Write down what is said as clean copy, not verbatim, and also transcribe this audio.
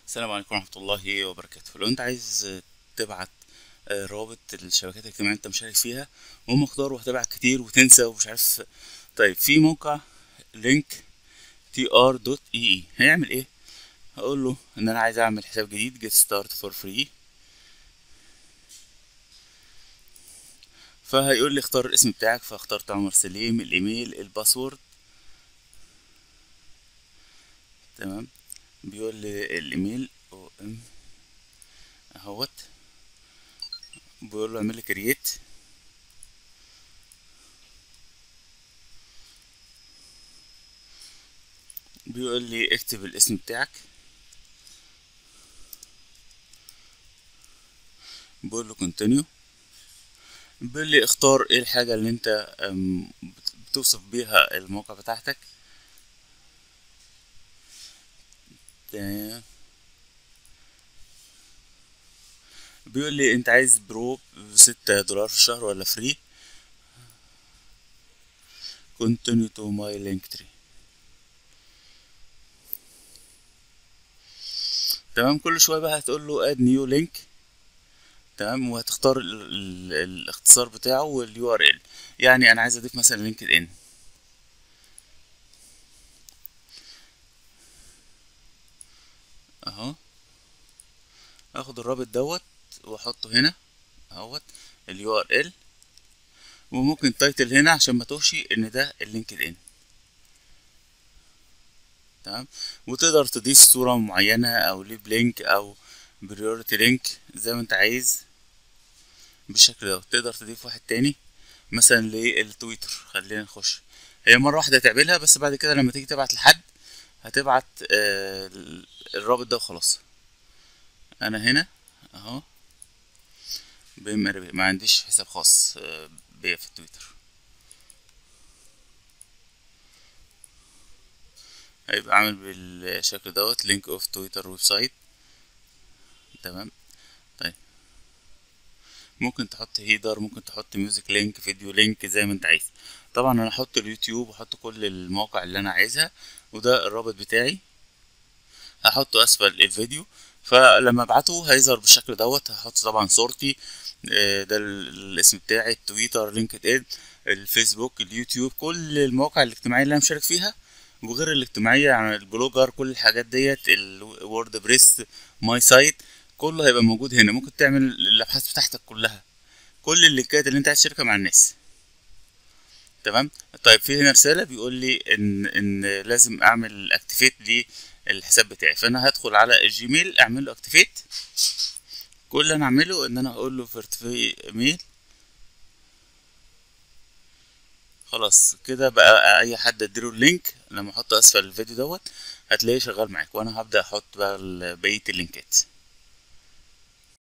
السلام عليكم ورحمة الله وبركاته. لو انت عايز تبعت رابط الشبكات الاجتماعية انت مشارك فيها ومقدار وهتبعت كتير وتنسى ومش عارف. طيب في موقع لينك tr.ee هيعمل ايه؟ هقول له ان انا عايز اعمل حساب جديد get start for free، فهيقول لي اختار الاسم بتاعك، فاخترت عمر سليم، الايميل، الباسورد. تمام، بيقول لي الايميل اهوت، بيقول له اعمل لي كرييت. بيقول لي اكتب الاسم بتاعك، بقول له كونتينيو. بيقول لي اختار ايه الحاجة اللي انت بتوصف بيها الموقع بتاعتك. تمام. بيقول لي انت عايز برو ب6 دولار في الشهر ولا فري. continue to my link tree. تمام، كل شوية بقى هتقول له add new link. تمام، وهتختار الاختصار بتاعه واليو ار ال. يعني انا عايز اضيف مثلا لينكد ان اهو، اخد الرابط دوت واحطه هنا اهوت اليو ار ال، وممكن تايتل هنا عشان ما توشي ان ده اللينكد ان. تمام، وتقدر تضيف صورة معينة او ليب لينك او بريورتي لينك زي ما انت عايز. بالشكل ده تقدر تضيف واحد تاني مثلا للتويتر. خلينا نخش، هي مرة واحدة تعملها، بس بعد كده لما تيجي تبعت لحد هتبعت الرابط ده وخلاص. انا هنا اهو ما عنديش حساب خاص بيا في التويتر. هيبقى عامل بالشكل دوت لينك اوف تويتر ويب سايت. تمام. طيب ممكن تحط هيدر، ممكن تحط ميوزك لينك، فيديو لينك، زي ما انت عايز. طبعا انا هحط اليوتيوب وهحط كل المواقع اللي انا عايزها، وده الرابط بتاعي هحطه اسفل الفيديو. فلما ابعته هيظهر بالشكل دوت. هحط طبعا صورتي، ده الاسم بتاعي، التويتر، لينكد ان، الفيسبوك، اليوتيوب، كل المواقع الاجتماعية اللي انا مشارك فيها، وغير الاجتماعية يعني البلوجر، كل الحاجات ديت، الوورد بريس، ماي سايت، كله هيبقى موجود هنا. ممكن تعمل الابحاث بتاعتك كلها، كل اللينكات اللي انت عايز تشاركها مع الناس. تمام. طيب في هنا رسالة بيقول لي ان لازم اعمل اكتيفيت للحساب بتاعي، فانا هدخل على الجيميل اعمل له اكتيفيت. كل اللي انا اعمله ان انا هقول له فيرتيفاي ايميل. خلاص كده بقى اي حد اديله اللينك لما احطه اسفل الفيديو دوت هتلاقيه شغال معاك، وانا هبدأ احط بقى بقية اللينكات.